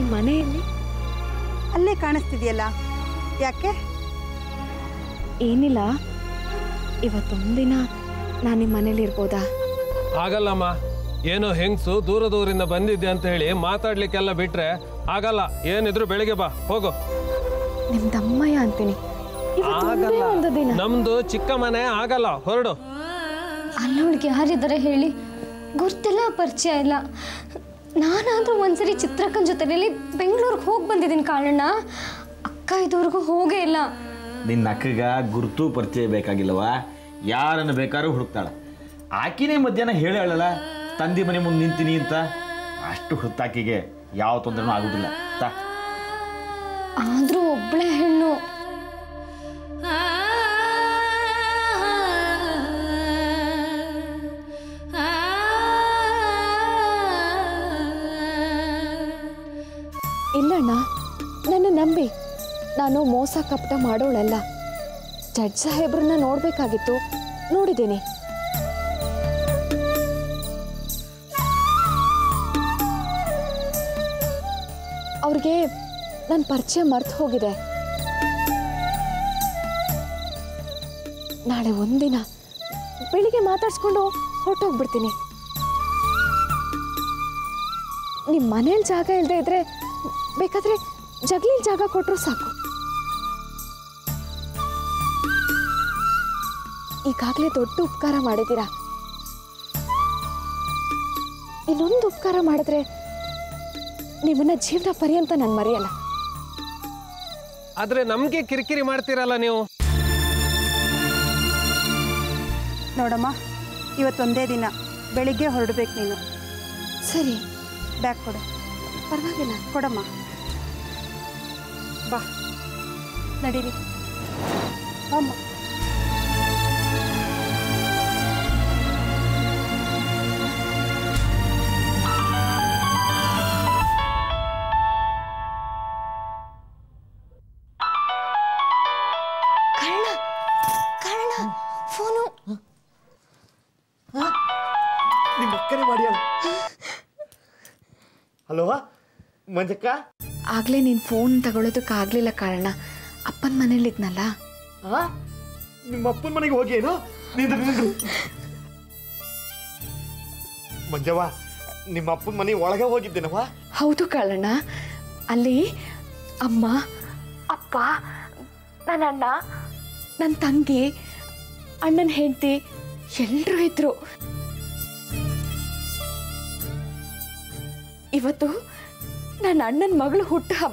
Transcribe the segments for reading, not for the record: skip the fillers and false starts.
ಮನೆಯಲ್ಲಿ ಅಲ್ಲೇ ಕಾಣಿಸ್ತಿದೆಯಲ್ಲ, ಯಾಕೆ? ಏನಿಲ್ಲ, ಇವತ್ತೊಂದಿನ ನಾನು ನಿಮ್ಮ ಮನೇಲಿ ಇರ್ಬೋದಾ? ಆಗಲ್ಲಮ್ಮ. ಏನೋ ಹೆಂಗ್ಸು ದೂರದಿಂದ ಬಂದಿದ್ದೆ ಅಂತ ಹೇಳಿ ಮಾತಾಡ್ಲಿಕ್ಕೆಲ್ಲ ಬಿಟ್ರೆ ಆಗಲ್ಲ. ಏನಿದ್ರು ಬೆಳಿಗ್ಗೆ ಬಾ, ಹೋಗು. ನಿಮ್ದಮ್ಮಯ್ಯ ಅಂತೀನಿ. ಆಗಲ್ಲ, ನಮ್ದು ಚಿಕ್ಕ ಮನೆ, ಆಗಲ್ಲ, ಹೊರಡು. ಅಲ್ಲೋಳಿಗೆ ಯಾರಿದ್ದಾರೆ ಹೇಳಿ? ಗೊತ್ತಿಲ್ಲ, ಪರಿಚಯ ಇಲ್ಲ. ನಾನಾದ್ರೂ ಒಂದ್ಸರಿ ಚಿತ್ರಕ್ಕನ ಜೊತೆಲಿ ಬೆಂಗಳೂರಿಗೆ ಹೋಗಿ ಬಂದಿದ್ದೀನಿ ಕಾಳಣ್ಣ. ಅಕ್ಕ ಇದುವರೆಗೂ ಹೋಗೇ ಇಲ್ಲ. ನಿನ್ನ ಅಕ್ಕಗ ಗುರುತು ಪರಿಚಯ ಬೇಕಾಗಿಲ್ಲವಾ? ಯಾರನ್ನು ಬೇಕಾದ್ರೂ ಹುಡುಕ್ತಾಳ. ಆಕಿನೇ ಮಧ್ಯಾಹ್ನ ಹೇಳಲ್ಲ ತಂದಿ ಮನೆ ಮುಂದೆ ನಿಂತೀನಿ ಅಂತ. ಅಷ್ಟು ಹುತ್ತಾಕಿಗೆ ಯಾವ ತೊಂದರೆನೂ ಆಗುದಿಲ್ಲ. ಆದ್ರೂ ಒಬ್ಳೆ ಹೆಣ್ಣು. ಇಲ್ಲಣ್ಣ, ನನ್ನ ನಂಬಿ. ನಾನು ಮೋಸ ಕಪಟ ಮಾಡೋಳಲ್ಲ. ಜಡ್ಜ್ ಸಾಹೇಬ್ರನ್ನ ನೋಡ್ಬೇಕಾಗಿತ್ತು, ನೋಡಿದ್ದೀನಿ. ಅವ್ರಿಗೆ ನನ್ನ ಪರಿಚಯ ಮರ್ತು ಹೋಗಿದೆ. ನಾಳೆ ಒಂದಿನ ಬೆಳಿಗ್ಗೆ ಮಾತಾಡ್ಸ್ಕೊಂಡು ಹೊರಟೋಗ್ಬಿಡ್ತೀನಿ. ನಿಮ್ಮ ಮನೇಲಿ ಜಾಗ ಇಲ್ಲದೆ ಇದ್ರೆ ಬೇಕಾದ್ರೆ ಜಗ್ಲಿಲ್ ಜಾಗ ಕೊಟ್ಟರು ಸಾಕು. ಈಗಾಗಲೇ ದೊಡ್ಡ ಉಪಕಾರ ಮಾಡಿದ್ದೀರಾ. ಇನ್ನೊಂದು ಉಪಕಾರ ಮಾಡಿದ್ರೆ ನಿಮ್ಮನ್ನ ಜೀವನ ಪರ್ಯಂತ ನಾನು ಮರೆಯಲ್ಲ. ಆದ್ರೆ ನಮ್ಗೆ ಕಿರಿಕಿರಿ ಮಾಡ್ತೀರಲ್ಲ ನೀವು. ನೋಡಮ್ಮ, ಇವತ್ತೊಂದೇ ದಿನ, ಬೆಳಿಗ್ಗೆ ಹೊರಡ್ಬೇಕು ನೀನು. ಸರಿ, ಬ್ಯಾಗ್ ಕೊಡು. ಪರವಾಗಿಲ್ಲ, ಕೊಡಮ್ಮ. ಬಾ, ನಡೀರಿ ಅಮ್ಮ. ಫೋನು ನಿಮ್ಮ ಅಕ್ಕನೇ ಮಾಡಿ. ಹಲೋ ಮಂಜಕ್ಕ. ಆಗ್ಲೇ ನೀನು ಫೋನ್ ತಗೊಳ್ಳೋದಕ್ಕಾಗ್ಲಿಲ್ಲ ಕಾರಣ ಅಪ್ಪನ ಮನೇಲಿದ್ನಲ್ಲ. ನಿಮ್ಮ ಅಪ್ಪನ ಮನೆಗೆ ಹೋಗಿ ಏನೋ ನಿಂದ್ರಿ. ಮಂಜವ್ವ, ನಿಮ್ಮ ಅಪ್ಪನ ಮನೆ ಒಳಗೆ ಹೋಗಿದ್ದೇನವ? ಹೌದು ಕಾಳಣ್ಣ. ಅಲ್ಲಿ ಅಮ್ಮ, ಅಪ್ಪ, ನನ್ನ ಅಣ್ಣ, ನನ್ನ ತಂಗಿ, ಅಣ್ಣನ ಹೆಂಡತಿ ಎಲ್ಲರೂ ಇದ್ರು. ಇವತ್ತು ನನ್ನ ಅಣ್ಣನ ಮಗಳು ಹುಟ್ಟು ಹಬ್ಬ.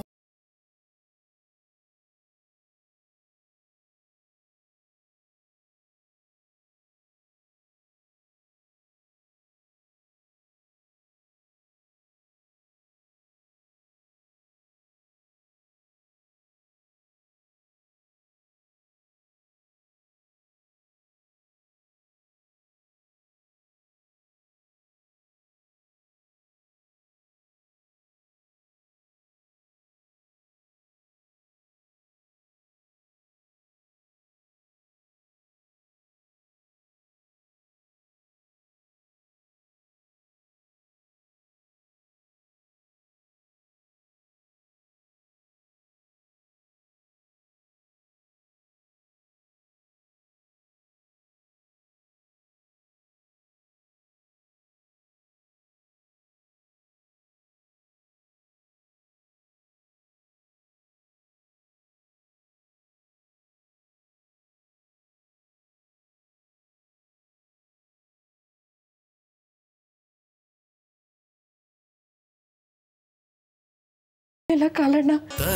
ಇಲ್ಲ ಕಾಳಣ್ಣ,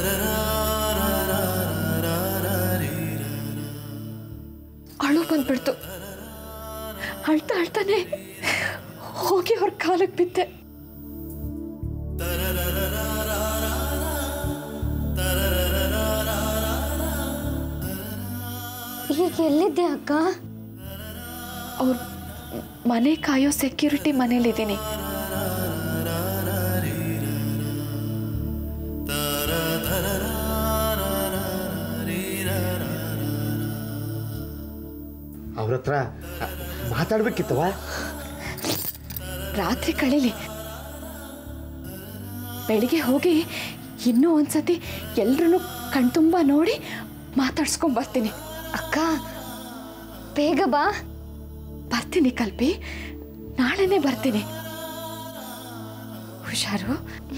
ಅಳು ಬಂದ್ಬಿಡ್ತು. ಅಳ್ತಾ ಅಳ್ತಾನೆ ಹೋಗಿ ಅವ್ರ ಕಾಲಕ್ಕೆ ಬಿದ್ದೆ. ಈಗ ಎಲ್ಲಿದ್ದೆ ಅಕ್ಕ? ಅವ್ರ ಮನೆ ಕಾಯೋ ಸೆಕ್ಯೂರಿಟಿ ಮನೇಲಿದ್ದೀನಿ. ಅವ್ರ ಹತ್ರ ಮಾತಾಡ್ಬೇಕಿತ್ತವ. ರಾತ್ರಿ ಕಳೀಲಿ, ಬೆಳಿಗ್ಗೆ ಹೋಗಿ ಇನ್ನೂ ಒಂದ್ಸತಿ ಎಲ್ರೂ ಕಣ್ತುಂಬ ನೋಡಿ ಮಾತಾಡ್ಸ್ಕೊಂಬರ್ತೀನಿ. ಅಕ್ಕ ಬೇಗ ಬಾ. ಬರ್ತೀನಿ ಕಲ್ಪಿ, ನಾಳೆನೇ ಬರ್ತೀನಿ. ಹುಷಾರು.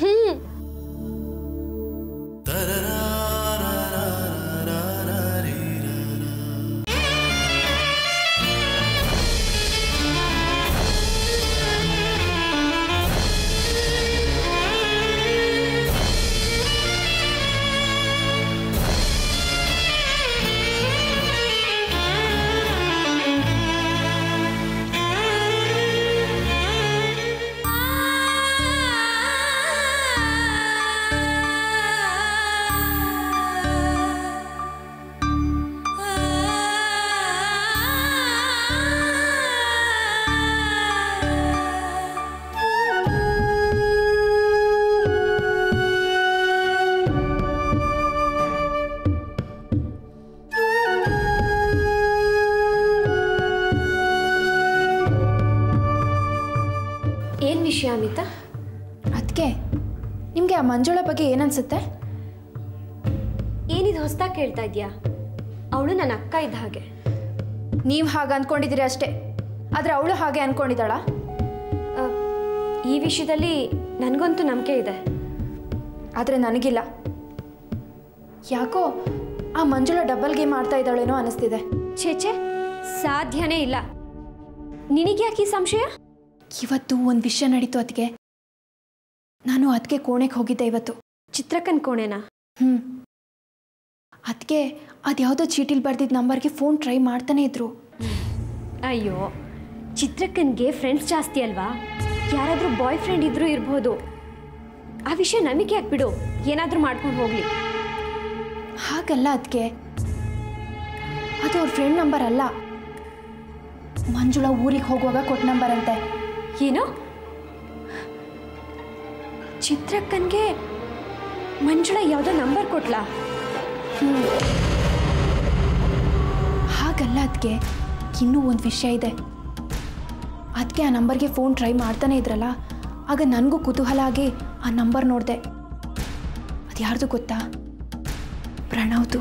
ಏನು ವಿಷಯ ಅಮಿತಾ? ಅದಕ್ಕೆ ನಿಮಗೆ ಆ ಮಂಜುಳ ಬಗ್ಗೆ ಏನನ್ಸುತ್ತೆ? ಏನಿದು ಹೊಸ್ದಾಗಿ ಕೇಳ್ತಾ ಇದೆಯಾ? ಅವಳು ನನ್ನ ಅಕ್ಕ ಇದ್ದ ಹಾಗೆ. ನೀವು ಹಾಗೆ ಅಂದ್ಕೊಂಡಿದ್ದೀರಿ ಅಷ್ಟೇ, ಆದರೆ ಅವಳು ಹಾಗೆ ಅಂದ್ಕೊಂಡಿದ್ದಾಳ? ಈ ವಿಷಯದಲ್ಲಿ ನನಗಂತೂ ನಂಬಿಕೆ ಇದೆ, ಆದರೆ ನನಗಿಲ್ಲ. ಯಾಕೋ ಆ ಮಂಜುಳ ಡಬಲ್ ಗೇಮ್ ಆಡ್ತಾ ಇದ್ದಾಳೇನೋ ಅನಿಸ್ತಿದೆ. ಛೇ ಸಾಧ್ಯನೇ ಇಲ್ಲ. ನಿನಗ್ಯಾಕೆ ಈ ಸಂಶಯ? ಇವತ್ತು ಒಂದು ವಿಷಯ ನಡೀತು ಅದಕ್ಕೆ. ನಾನು ಅದಕ್ಕೆ ಕೋಣೆಗೆ ಹೋಗಿದ್ದೆ ಇವತ್ತು. ಚಿತ್ರಕ್ಕನ ಕೋಣೆನಾ? ಅದಕ್ಕೆ ಅದ್ಯಾವುದೋ ಚೀಟಿಲಿ ಬರ್ದಿದ್ದ ನಂಬರ್ಗೆ ಫೋನ್ ಟ್ರೈ ಮಾಡ್ತಾನೆ ಇದ್ರು. ಅಯ್ಯೋ, ಚಿತ್ರಕ್ಕನ್ಗೆ ಫ್ರೆಂಡ್ಸ್ ಜಾಸ್ತಿ ಅಲ್ವಾ? ಯಾರಾದರೂ ಬಾಯ್ ಫ್ರೆಂಡ್ ಇದ್ರೂ ಇರ್ಬೋದು. ಆ ವಿಷಯ ನಮಗೆ ಹಾಕ್ಬಿಡು, ಏನಾದರೂ ಮಾಡ್ಕೊಂಡು ಹೋಗಲಿ. ಹಾಗಲ್ಲ ಅದಕ್ಕೆ, ಅದು ಅವ್ರ ಫ್ರೆಂಡ್ ನಂಬರ್ ಅಲ್ಲ, ಮಂಜುಳ ಊರಿಗೆ ಹೋಗುವಾಗ ಕೊಟ್ಟ ನಂಬರ್ ಅಂತೆ. ಏನು? ಚಿತ್ರಕ್ಕನ್ಗೆ ಮಂಜುಳ ಯಾವುದೋ ನಂಬರ್ ಕೊಟ್ಲಾ? ಹಾಗಲ್ಲ ಅದಕ್ಕೆ, ಇನ್ನೂ ಒಂದು ವಿಷಯ ಇದೆ. ಅದಕ್ಕೆ ಆ ನಂಬರ್ಗೆ ಫೋನ್ ಟ್ರೈ ಮಾಡ್ತಾನೆ ಇದ್ರಲ್ಲ, ಆಗ ನನಗೂ ಕುತೂಹಲ ಆಗಿ ಆ ನಂಬರ್ ನೋಡಿದೆ. ಅದು ಯಾರ್ದು ಗೊತ್ತಾ? ಪ್ರಣವ್ದು.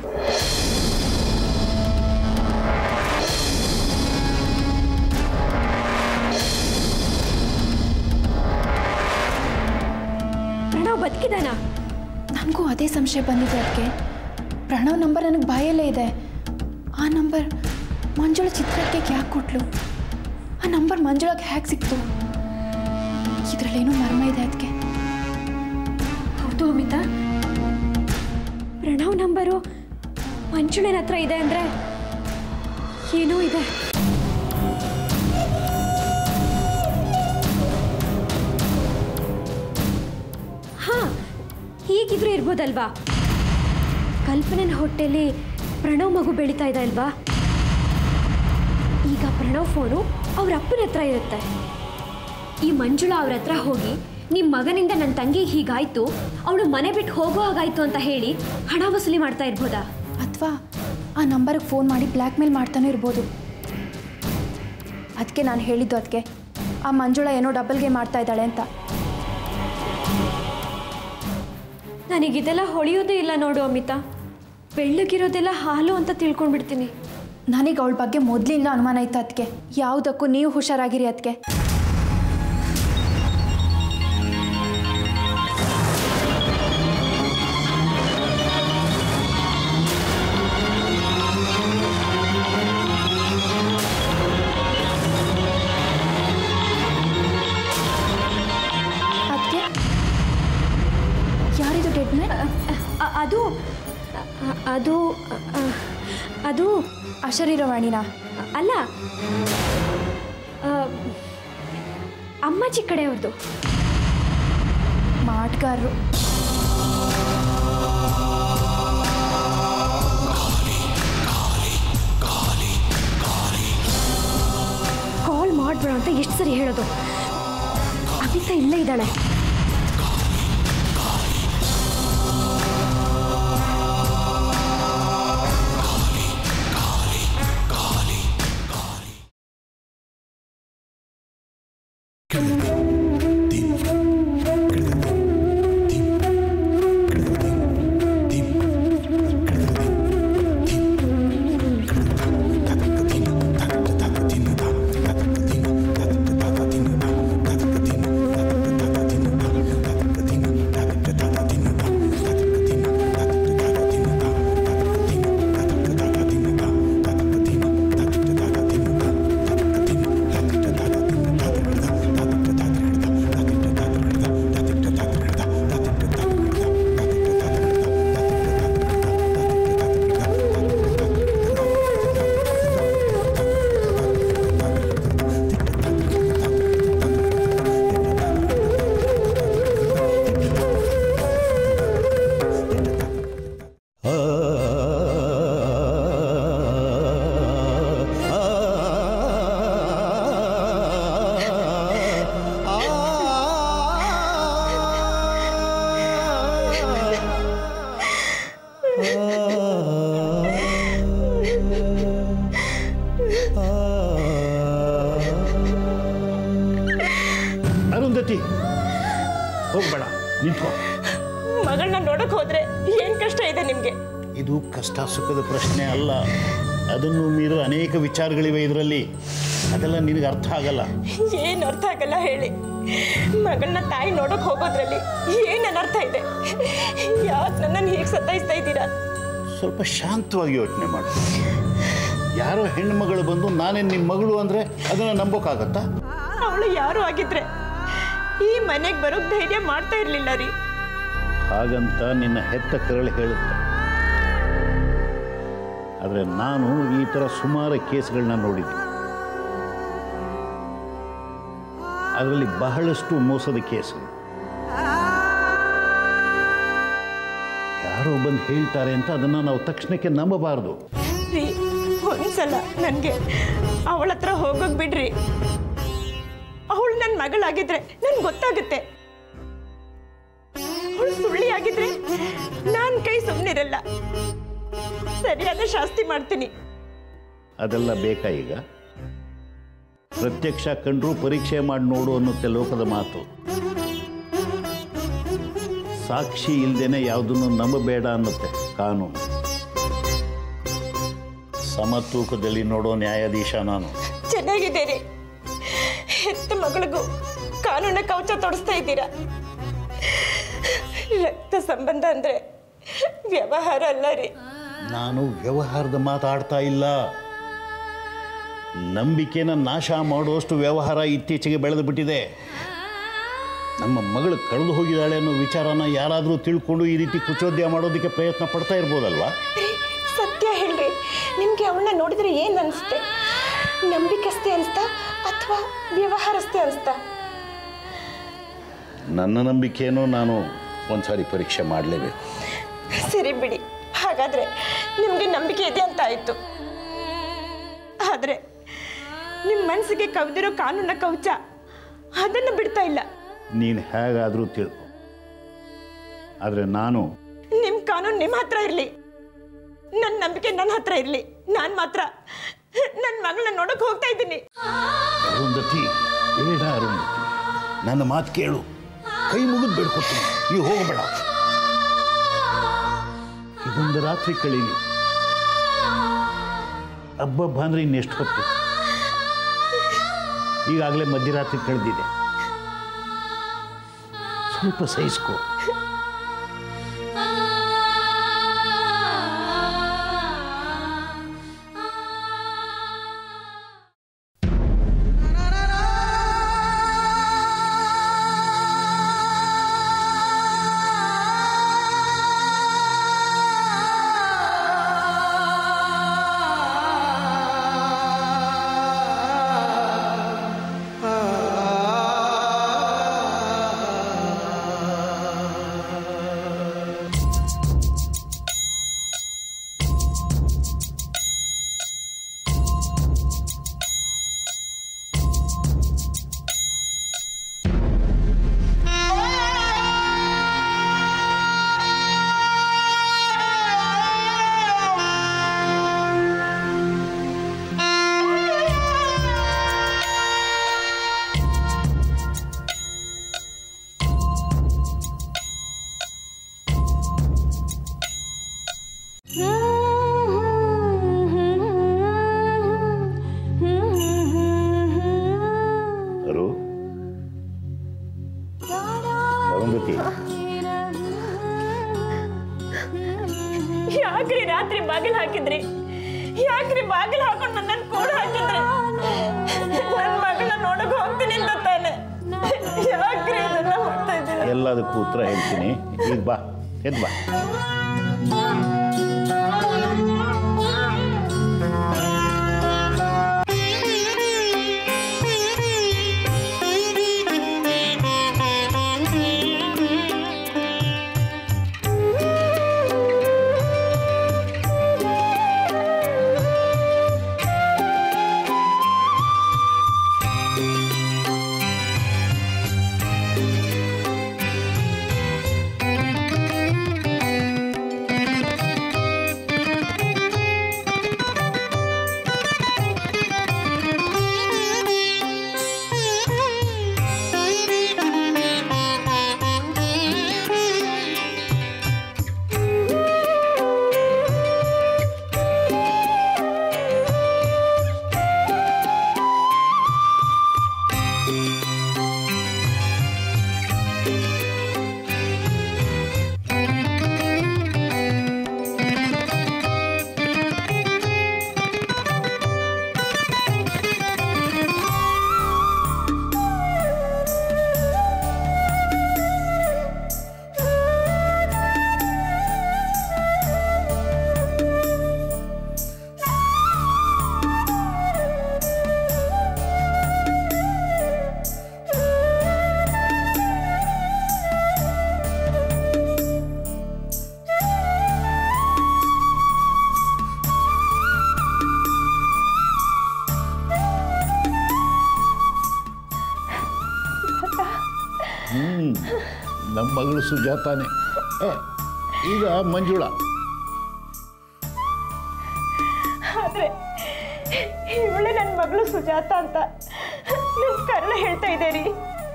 ಪ್ರಣವ್ ಬದುಕಿದಾನ? ನನಗೂ ಅದೇ ಸಂಶಯ ಬಂದಿದೆ ಅದಕ್ಕೆ. ಪ್ರಣವ್ ನಂಬರ್ ನನಗೆ ಬಾಯಲ್ಲೇ ಇದೆ. ಆ ನಂಬರ್ ಮಂಜುಳ ಚಿತ್ರಕ್ಕೆ ಯಾಕೆ ಕೊಟ್ಲು? ಆ ನಂಬರ್ ಮಂಜುಳಗೆ ಹೇಗೆ ಸಿಕ್ತು? ಇದರಲ್ಲೇನೋ ಮರ್ಮ ಇದೆ ಅದಕ್ಕೆ. ಹೌದು ಅಮಿತಾ, ಪ್ರಣವ್ ನಂಬರು ಮಂಜುಳನ ಹತ್ರ ಇದೆ ಅಂದರೆ ಏನೋ ಇದೆ. ಹಾಂ, ಹೀಗಿದ್ರೂ ಇರ್ಬೋದಲ್ವಾ? ಕಲ್ಪನೆನ ಹೊಟ್ಟೆಲಿ ಪ್ರಣವ್ ಮಗು ಬೆಳೀತಾ ಇದೆ ಅಲ್ವಾ? ಈಗ ಪ್ರಣವ್ ಫೋನು ಅವ್ರ ಅಪ್ಪನ ಹತ್ರ ಇರುತ್ತೆ. ಈ ಮಂಜುಳಾ ಅವ್ರ ಹತ್ರ ಹೋಗಿ ನಿಮ್ಮ ಮಗನಿಂದ ನನ್ನ ತಂಗಿ ಹೀಗಾಯ್ತು, ಅವಳು ಮನೆ ಬಿಟ್ಟು ಹೋಗೋ ಹಾಗಾಯ್ತು ಅಂತ ಹೇಳಿ ಹಣ ವಸೂಲಿ ಮಾಡ್ತಾ ಇರ್ಬೋದಾ? ಅಥವಾ ಆ ನಂಬರ್ಗೆ ಫೋನ್ ಮಾಡಿ ಬ್ಲ್ಯಾಕ್ ಮೇಲ್ ಮಾಡ್ತಾನೆ ಇರ್ಬೋದು. ಅದಕ್ಕೆ ನಾನು ಹೇಳಿದ್ದು ಅದಕ್ಕೆ, ಆ ಮಂಜುಳ ಏನೋ ಡಬಲ್ ಗೇಮ್ ಮಾಡ್ತಾ ಇದ್ದಾಳೆ ಅಂತ. ನನಗಿದೆಲ್ಲ ಹೊಳೆಯೋದೇ ಇಲ್ಲ ನೋಡು ಅಮಿತಾ. ಬೆಳ್ಳಗಿರೋದೆಲ್ಲ ಹಾಲು ಅಂತ ತಿಳ್ಕೊಂಡ್ಬಿಡ್ತೀನಿ. ನನಗೆ ಅವಳ ಬಗ್ಗೆ ಮೊದಲಿಂದ ಅನುಮಾನ ಇತ್ತು ಅದಕ್ಕೆ. ಯಾವುದಕ್ಕೂ ನೀವು ಹುಷಾರಾಗಿರಿ ಅದಕ್ಕೆ. ಅದಕ್ಕೆ ಯಾರಿದು ಡೆಡ್ ಮ್ಯಾನ್? ಅದು ಅದು ಅದು ಅಶರೀರವಾಣಿನಾ? ಅಲ್ಲ, ಅಮ್ಮಾಜಿ ಕಡೆಯವ್ರದ್ದು. ಮಾಟಗಾರರು. ಕಾಲ್ ಮಾಡ್ಬೇಡ ಅಂತ ಎಷ್ಟು ಸರಿ ಹೇಳೋದು? ಅಮಿತಾ ಇಲ್ಲೇ ಇದ್ದಾಳೆ. ಅರುಂಧತಿ ಹೋಗ್ಬೇಡ, ನಿಂತ್ಕೋ. ಮಗಳನ್ನ ನೋಡಕ್ ಹೋದ್ರೆ ಏನ್ ಕಷ್ಟ ಇದೆ ನಿಮ್ಗೆ? ಇದು ಕಷ್ಟ ಸುಖದ ಪ್ರಶ್ನೆ ಅಲ್ಲ, ಅದನ್ನು ಮೀರೋ ಅನೇಕ ವಿಚಾರಗಳಿವೆ ಇದರಲ್ಲಿ. ಅದೆಲ್ಲ ನಿನಗೆ ಅರ್ಥ ಆಗಲ್ಲ. ಏನ್ ಅರ್ಥ ಆಗಲ್ಲ ಹೇಳಿ? ಮಗಳನ್ನ ತಾಯಿ ನೋಡಕ್ ಹೋಗೋದ್ರಲ್ಲಿ ಏನ್ ಅನರ್ಥ ಇದೆ? ಯಾಕೆ ನನ್ನನ್ನು ಹೀಗೆ ಸತಾಯಿಸ್ತಾ ಇದ್ದೀರಾ? ಸ್ವಲ್ಪ ಶಾಂತವಾಗಿ ಯೋಚನೆ ಮಾಡು. ಯಾರೋ ಹೆಣ್ಣು ಮಗಳು ಬಂದು ನಾನೇ ನಿಮ್ಮ ಮಗಳು ಅಂದರೆ ಅದನ್ನು ನಂಬೋಕ್ಕಾಗತ್ತಾ? ಅವಳು ಯಾರು ಆಗಿದ್ರೆ ಈ ಮನೆಗೆ ಬರೋಕ್ ಧೈರ್ಯ ಮಾಡ್ತಾ ಇರ್ಲಿಲ್ಲ ರೀ. ಹಾಗಂತ ನಿನ್ನ ಹೆತ್ತ ಕರಳು ಹೇಳುತ್ತೆ. ಆದರೆ ನಾನು ಈ ಥರ ಸುಮಾರು ಕೇಸ್ಗಳನ್ನ ನೋಡಿದ್ದೀನಿ. ಅದರಲ್ಲಿ ಬಹಳಷ್ಟು ಮೋಸದ ಕೇಸುಗಳು. ಯಾರೋ ಬಂದು ಹೇಳ್ತಾರೆ ಅಂತ ಅದನ್ನು ನಾವು ತಕ್ಷಣಕ್ಕೆ ನಂಬಬಾರ್ದು. ರೀ, ಒಂದ್ಸಲ ನನಗೆ ಅವಳ ಹತ್ರ ಹೋಗೋಕ್ ಬಿಡ್ರಿ. ಅವಳು ನನ್ನ ಮಗಳಾಗಿದ್ರೆ ನನ್ಗೆ ಗೊತ್ತಾಗುತ್ತೆ. ಅವಳು ಸುಳ್ಳಿ ಆಗಿದ್ರೆ ನಾನು ಕೈ ಸುಮ್ಮನಿರಲ್ಲ. ಸರಿಯಾದ ಶಾಸ್ತಿ ಮಾಡ್ತೀನಿ. ಅದೆಲ್ಲ ಬೇಕಾ ಈಗ? ಪ್ರತ್ಯಕ್ಷ ಕಂಡ್ರೂ ಪರೀಕ್ಷೆ ಮಾಡಿ ನೋಡು ಅನ್ನುತ್ತೆ ಲೋಕದ ಮಾತು. ಸಾಕ್ಷಿ ಇಲ್ದೇನೆ ಯಾವುದನ್ನು ನಂಬಬೇಡ ಅನ್ನುತ್ತೆ ಕಾನೂನು. ಸಮತೂಕದಲ್ಲಿ ನೋಡೋ ನ್ಯಾಯಾಧೀಶ ನಾನು. ಚೆನ್ನಾಗಿದೆ ರೀ. ಹೆತ್ತ ಮಗಳಿಗೂ ಕಾನೂನ ಕವಚ ತೊಡಿಸ್ತಾ ಇದ್ದೀರಾ. ರಕ್ತ ಸಂಬಂಧ ಅಂದ್ರೆ ವ್ಯವಹಾರ ಅಲ್ಲ ರೀ. ನಾನು ವ್ಯವಹಾರದ ಮಾತಾಡ್ತಾ ಇಲ್ಲ. ನಂಬಿಕೆನ ನಾಶ ಮಾಡುವಷ್ಟು ವ್ಯವಹಾರ ಇತ್ತೀಚೆಗೆ ಬೆಳೆದು ಬಿಟ್ಟಿದೆ. ನಮ್ಮ ಮಗಳು ಕಳೆದು ಹೋಗಿದ್ದಾಳೆ ಅನ್ನೋ ವಿಚಾರನ ಯಾರಾದರೂ ತಿಳ್ಕೊಂಡು ಈ ರೀತಿ ಕುಚೋದ್ಯ ಮಾಡೋದಕ್ಕೆ ಪ್ರಯತ್ನ ಪಡ್ತಾ ಇರ್ಬೋದಲ್ವಾ? ಸತ್ಯ ಹೇಳ್ರಿ, ನಿಮಗೆ ಅವಳನ್ನ ನೋಡಿದ್ರೆ ಏನು ಅನಿಸುತ್ತೆ? ನಂಬಿಕಸ್ತೆ ಅನಿಸ್ತಾ ಅಥವಾ ವ್ಯವಹಾರಸ್ಥೆ ಅನಿಸ್ತಾ? ನನ್ನ ನಂಬಿಕೆಯನ್ನು ನಾನು ಒಂದ್ಸಾರಿ ಪರೀಕ್ಷೆ ಮಾಡಲೇಬೇಕು. ಸರಿ ಬಿಡಿ, ಹಾಗಾದ್ರೆ ನಿಮಗೆ ನಂಬಿಕೆ ಇದೆ ಅಂತ ಆಯಿತು. ಆದರೆ ನಿಮ್ಮ ಮನಸ್ಸಿಗೆ ಕವಿದಿರೋ ಕಾನೂನ ಕವಚ ಅದನ್ನು ಬಿಡ್ತಾ ಇಲ್ಲ. ನೀನು ಹೇಗಾದರೂ ತಿಳ್ಕೊ, ಆದರೆ ನಾನು ನಿಮ್ಮ ಕಾನೂನು ನಿಮ್ಮ ಹತ್ರ ಇರಲಿ, ನನ್ನ ನಂಬಿಕೆ ನನ್ನ ಹತ್ರ ಇರಲಿ. ನಾನು ಮಾತ್ರ ನನ್ನ ಮಗಳನ್ನ ನೋಡೋಕೆ ಹೋಗ್ತಾ ಇದ್ದೀನಿ. ಅರುಂಧತಿ, ಬೇಡ ಅರುಂಧತಿ, ನನ್ನ ಮಾತು ಕೇಳು. ಕೈ ಮುಗಿದು ಬೇಡ್ಕೊತೀನಿ, ನೀವು ಹೋಗಬೇಡ. ಇದೊಂದು ರಾತ್ರಿ ಕಳೀಲಿ. ಹಬ್ಬ ಅಂದ್ರೆ ಇನ್ನೆಷ್ಟು ಹೊತ್ತು? ಈಗಾಗಲೇ ಮಧ್ಯರಾತ್ರಿ ಕಳೆದಿದೆ. ಸ್ವಲ್ಪ ಸಹಿಸ್ಕೋ. ಯಾಕ್ರಿ ರಾತ್ರಿ ಬಾಗಿಲು ಹಾಕಿದ್ರಿ? ಯಾಕ್ರಿ ಬಾಗಿಲು ಹಾಕೊಂಡು ನನ್ನನ್ನು ಕೂಡ ಹಾಕಿದ್ರಿ? ನನ್ನ ಮಗಳನ್ನ ನೋಡಕ್ ಹೋಗ್ತೀನಿ ಅಂತ ತಾನೆ. ಯಾಕ್ರಿ ಇದನ್ನ ಮಾಡ್ತಾ ಇದ್ದೀರಾ? ಎಲ್ಲದಕ್ಕೂ ಉತ್ತರ ಹೇಳ್ತೀನಿ. ಈಗ ಬಾ, ಎದ್ ಬಾ. ನಮ್ಮ ಮಗಳು ಸುಜಾತಾನೆ. ಈಗ ಮಂಜುಳಾ. ಆದ್ರೆ ಇವಳೆ ನನ್ನ ಮಗಳು ಸುಜಾತ ಅಂತ ನನ್ನ ಕರ್ಣ ಹೇಳ್ತಾ ಇದೆ ರೀ.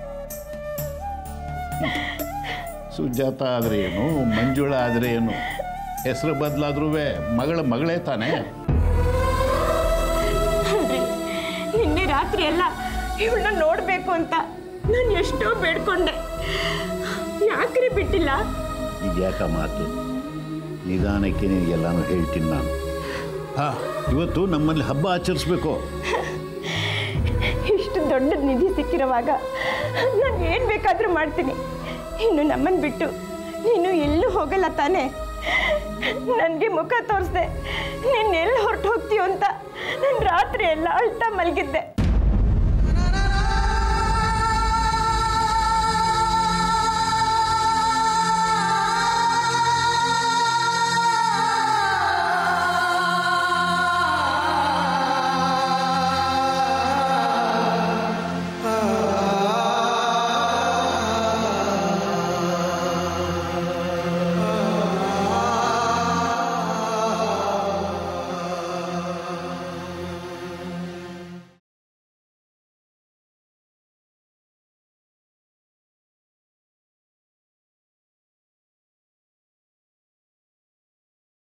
ಸುಜಾತ ಆದರೆ ಏನು, ಮಂಜುಳಾ ಆದರೆ ಏನು, ಹೆಸರು ಬದಲಾದ್ರೂ ಮಗಳೇ ತಾನೇ. ನಿನ್ನೆ ರಾತ್ರಿ ಎಲ್ಲ ಇವಳನ್ನ ನೋಡಬೇಕು ಅಂತ ನಾನು ಎಷ್ಟೋ ಬೇಡ್ಕೊಂಡೆ. ಯಾಕ್ರಿ ಬಿಟ್ಟಿಲ್ಲ? ಈಗ ಯಾಕ ಮಾತು? ನಿಧಾನಕ್ಕೆ ನಿನಗೆಲ್ಲಾನು ಹೇಳ್ತೀನಿ ನಾನು. ಇವತ್ತು ನಮ್ಮಲ್ಲಿ ಹಬ್ಬ ಆಚರಿಸ್ಬೇಕು. ಇಷ್ಟು ದೊಡ್ಡ ನಿಧಿ ಸಿಕ್ಕಿರುವಾಗ ನಾನು ಏನು ಬೇಕಾದರೂ ಮಾಡ್ತೀನಿ. ಇನ್ನು ನಮ್ಮನ್ನು ಬಿಟ್ಟು ನೀನು ಎಲ್ಲೂ ಹೋಗಲ್ಲ ತಾನೆ? ನನಗೆ ಮುಖ ತೋರಿಸ್ದೆ ನೀನೆಲ್ಲಿ ಹೊರಟು ಹೋಗ್ತೀಯೋ ಅಂತ ನಾನು ರಾತ್ರಿ ಎಲ್ಲ ಅಳ್ತಾ ಮಲಗಿದ್ದೆ.